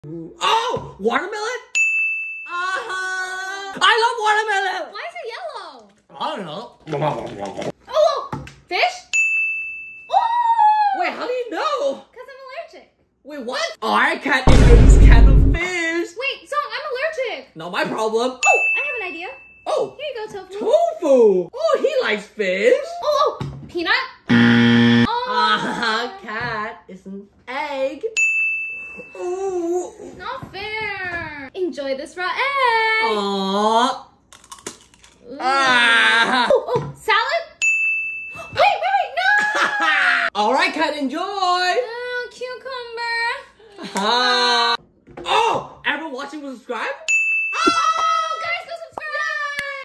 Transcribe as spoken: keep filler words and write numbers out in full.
Oh, watermelon? Uh-huh. I love watermelon. Why is it yellow? I don't know. Oh, fish? Oh! Wait, how do you know? Because I'm allergic. Wait, what? I can't eat this can of fish. Wait, Zhong, I'm allergic. Not my problem. Oh, I have an idea. Oh. Here you go, tofu. Tofu. Oh, he likes fish. Oh, oh, peanut. Oh. Ah, cat is an egg. Ooh. Not fair. Enjoy this raw egg. Aww. Ah. Oh, oh, salad. Wait, wait, wait, no. All right, cat, enjoy. Oh, cucumber. Ah. Oh, everyone watching will subscribe?